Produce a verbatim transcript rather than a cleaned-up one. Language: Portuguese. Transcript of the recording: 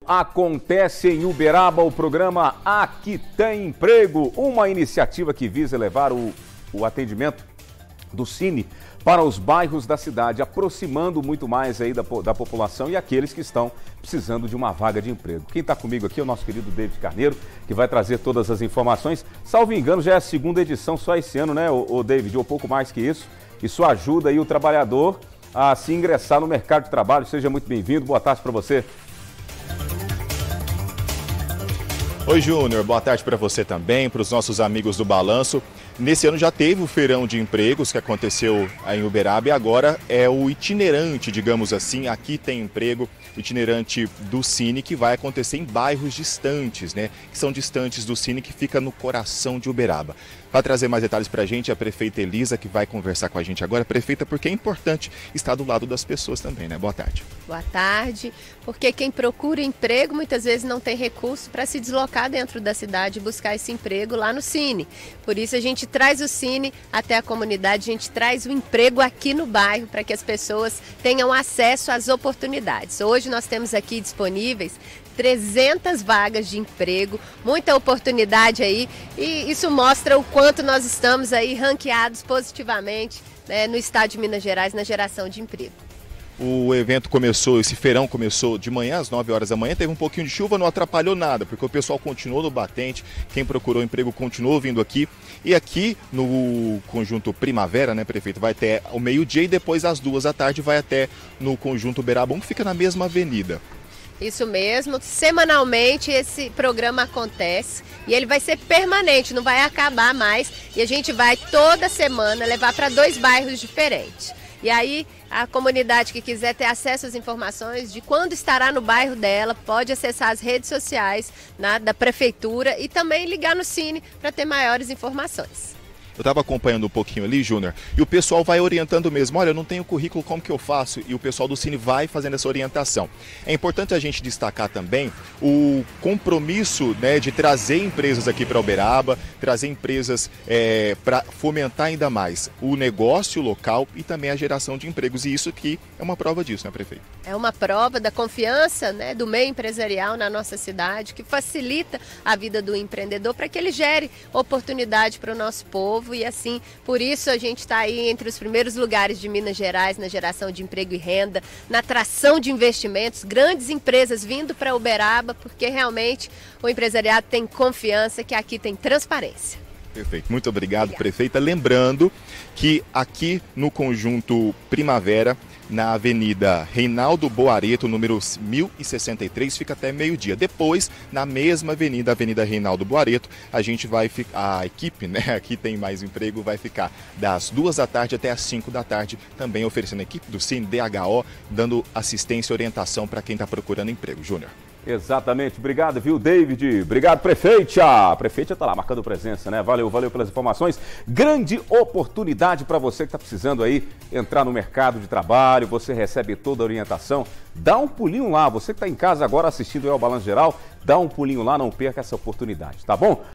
Acontece em Uberaba o programa Aqui Tem Emprego, uma iniciativa que visa elevar o, o atendimento do Cine para os bairros da cidade, aproximando muito mais aí da, da população e aqueles que estão precisando de uma vaga de emprego. Quem está comigo aqui é o nosso querido David Carneiro, que vai trazer todas as informações. Salvo engano, já é a segunda edição só esse ano, né, o, o David, ou pouco mais que isso. Isso ajuda aí o trabalhador a se ingressar no mercado de trabalho. Seja muito bem-vindo, boa tarde para você. Oi, Júnior, boa tarde para você também, para os nossos amigos do Balanço. Nesse ano já teve o feirão de empregos que aconteceu em Uberaba e agora é o itinerante, digamos assim, Aqui Tem Emprego, itinerante do Cine, que vai acontecer em bairros distantes, né? Que são distantes do Cine, que fica no coração de Uberaba. Para trazer mais detalhes para a gente, a prefeita Elisa, que vai conversar com a gente agora. Prefeita, porque é importante estar do lado das pessoas também, né? Boa tarde. Boa tarde, porque quem procura emprego muitas vezes não tem recurso para se deslocar dentro da cidade e buscar esse emprego lá no Cine. Por isso a gente traz o Cine até a comunidade, a gente traz o emprego aqui no bairro para que as pessoas tenham acesso às oportunidades. Hoje nós temos aqui disponíveis trezentas vagas de emprego, muita oportunidade aí, e isso mostra o quanto nós estamos aí ranqueados positivamente, né, no estado de Minas Gerais na geração de emprego. O evento começou, esse feirão começou de manhã, às nove horas da manhã, teve um pouquinho de chuva, não atrapalhou nada, porque o pessoal continuou no batente, quem procurou emprego continuou vindo aqui. E aqui no conjunto Primavera, né, prefeito, vai até o meio-dia e depois às duas da tarde vai até no conjunto Uberaba, que fica na mesma avenida. Isso mesmo, semanalmente esse programa acontece e ele vai ser permanente, não vai acabar mais, e a gente vai toda semana levar para dois bairros diferentes. E aí a comunidade que quiser ter acesso às informações de quando estará no bairro dela, pode acessar as redes sociais, né, da prefeitura e também ligar no Cine para ter maiores informações. Eu estava acompanhando um pouquinho ali, Júnior, e o pessoal vai orientando mesmo. Olha, eu não tenho currículo, como que eu faço? E o pessoal do Cine vai fazendo essa orientação. É importante a gente destacar também o compromisso, né, de trazer empresas aqui para Uberaba, trazer empresas é, para fomentar ainda mais o negócio local e também a geração de empregos. E isso aqui é uma prova disso, né, prefeito? É uma prova da confiança, né, do meio empresarial na nossa cidade, que facilita a vida do empreendedor para que ele gere oportunidade para o nosso povo. E assim, por isso a gente está aí entre os primeiros lugares de Minas Gerais na geração de emprego e renda, na atração de investimentos, grandes empresas vindo para Uberaba, porque realmente o empresariado tem confiança que aqui tem transparência. Perfeito, muito obrigado, Obrigada. Prefeita. Lembrando que aqui no conjunto Primavera, na Avenida Reinaldo Boareto, número mil e sessenta e três, fica até meio-dia. Depois, na mesma avenida, Avenida Reinaldo Boareto, a gente vai ficar, a equipe, né, aqui tem mais emprego, vai ficar das duas da tarde até as cinco da tarde, também oferecendo a equipe do Cine D H O, dando assistência e orientação para quem está procurando emprego. Júnior. Exatamente, obrigado, viu, David? Obrigado, prefeita. A prefeita está lá marcando presença, né? Valeu, valeu pelas informações. Grande oportunidade para você que está precisando aí entrar no mercado de trabalho, você recebe toda a orientação. Dá um pulinho lá, você que está em casa agora assistindo ao Balanço Geral, dá um pulinho lá, não perca essa oportunidade, tá bom?